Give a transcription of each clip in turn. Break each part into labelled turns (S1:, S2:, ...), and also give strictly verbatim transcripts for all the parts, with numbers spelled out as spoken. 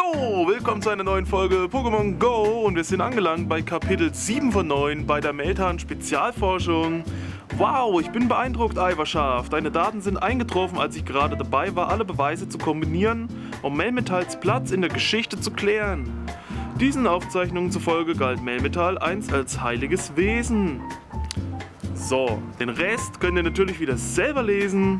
S1: So, willkommen zu einer neuen Folge Pokémon Go und wir sind angelangt bei Kapitel sieben von neun bei der Meltan Spezialforschung. Wow, ich bin beeindruckt, Eiverschaf. Deine Daten sind eingetroffen, als ich gerade dabei war, alle Beweise zu kombinieren, um Melmetalls Platz in der Geschichte zu klären. Diesen Aufzeichnungen zufolge galt Melmetal einst als heiliges Wesen. So, den Rest könnt ihr natürlich wieder selber lesen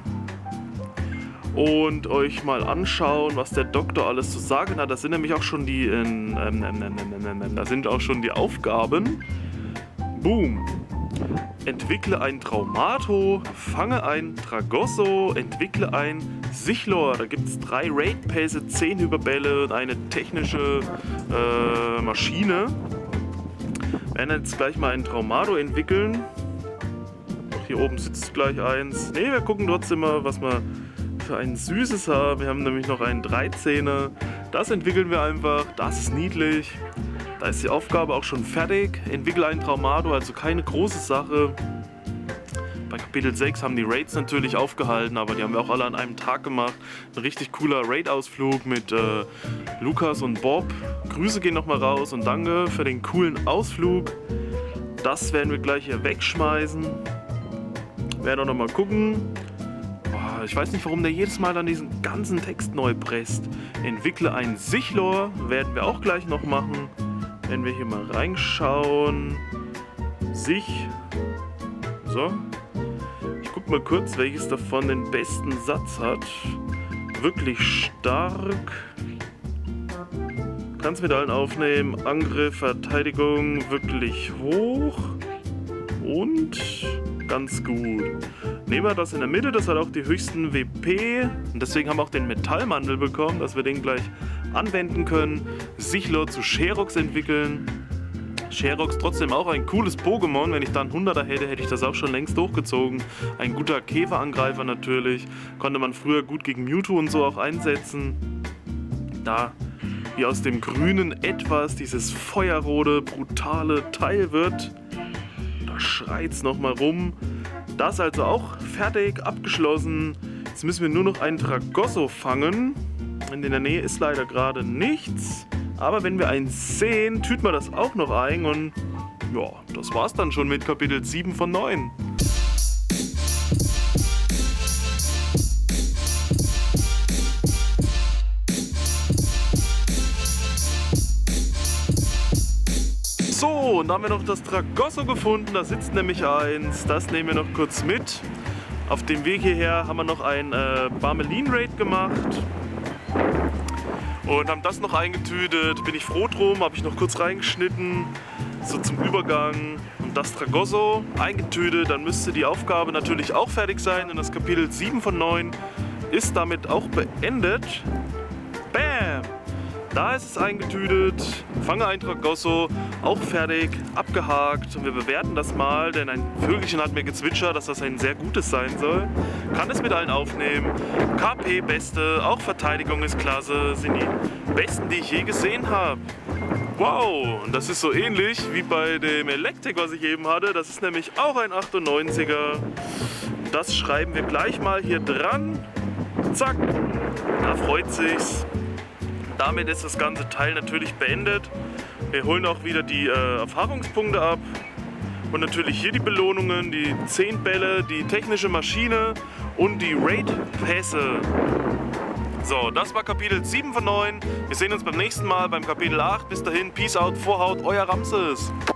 S1: und euch mal anschauen, was der Doktor alles zu sagen hat. Das sind nämlich auch schon die, ähm, ähm, ähm, ähm, ähm, da sind auch schon die Aufgaben. Boom. Entwickle ein Traumato, fange ein Tragosso, entwickle ein Sichlor. Da gibt es drei Raid-Pässe, zehn Hyperbälle und eine technische äh, Maschine. Wir werden jetzt gleich mal ein Traumato entwickeln. Hier oben sitzt gleich eins. Ne, wir gucken trotzdem mal, was wir für ein süßes haben. Wir haben nämlich noch einen dreizehner. Das entwickeln wir einfach. Das ist niedlich. Da ist die Aufgabe auch schon fertig. Entwickle ein Traumato, also keine große Sache. Bei Kapitel sechs haben die Raids natürlich aufgehalten, aber die haben wir auch alle an einem Tag gemacht. Ein richtig cooler Raid-Ausflug mit äh, Lukas und Bob. Grüße gehen nochmal raus und danke für den coolen Ausflug. Das werden wir gleich hier wegschmeißen. Wir werden auch nochmal gucken. Boah, ich weiß nicht, warum der jedes Mal dann diesen ganzen Text neu presst. Entwickle ein Sichlor, werden wir auch gleich noch machen. Wenn wir hier mal reinschauen. Sich. So. Ich guck mal kurz, welches davon den besten Satz hat. Wirklich stark. Kannst mit allen aufnehmen. Angriff, Verteidigung wirklich hoch. Und ganz gut. Nehmen wir das in der Mitte, das hat auch die höchsten W P. Und deswegen haben wir auch den Metallmantel bekommen, dass wir den gleich anwenden können. Sichlor zu Sherox entwickeln. Sherox trotzdem auch ein cooles Pokémon. Wenn ich da einen hunderter hätte, hätte ich das auch schon längst hochgezogen. Ein guter Käferangreifer natürlich. Konnte man früher gut gegen Mewtwo und so auch einsetzen. Da wie aus dem grünen Etwas dieses feuerrote, brutale Teil wird. Da schreit's nochmal rum. Das also auch fertig, abgeschlossen. Jetzt müssen wir nur noch einen Tragosso fangen. In der Nähe ist leider gerade nichts. Aber wenn wir einen sehen, tüten wir das auch noch ein. Und ja, das war's dann schon mit Kapitel sieben von neun. So, und da haben wir noch das Tragosso gefunden. Da sitzt nämlich eins. Das nehmen wir noch kurz mit. Auf dem Weg hierher haben wir noch ein äh, Barmelin-Raid gemacht. Und haben das noch eingetütet. Bin ich froh drum, habe ich noch kurz reingeschnitten. So zum Übergang. Und das Tragosso eingetütet. Dann müsste die Aufgabe natürlich auch fertig sein. Und das Kapitel sieben von neun ist damit auch beendet. Bam! Da ist es eingetütet. Fange ein Tragosso. Auch fertig. Abgehakt. Und wir bewerten das mal. Denn ein Vögelchen hat mir gezwitschert, dass das ein sehr gutes sein soll. Kann es mit allen aufnehmen. K P Beste. Auch Verteidigung ist klasse. Sind die besten, die ich je gesehen habe. Wow. Und das ist so ähnlich wie bei dem Electek, was ich eben hatte. Das ist nämlich auch ein achtundneunziger. Das schreiben wir gleich mal hier dran. Zack. Da freut sich's. Damit ist das ganze Teil natürlich beendet. Wir holen auch wieder die äh, Erfahrungspunkte ab. Und natürlich hier die Belohnungen, die zehn Bälle, die technische Maschine und die Raid-Pässe. So, das war Kapitel sieben von neun. Wir sehen uns beim nächsten Mal beim Kapitel acht. Bis dahin, Peace out, Vorhaut, euer Ramses.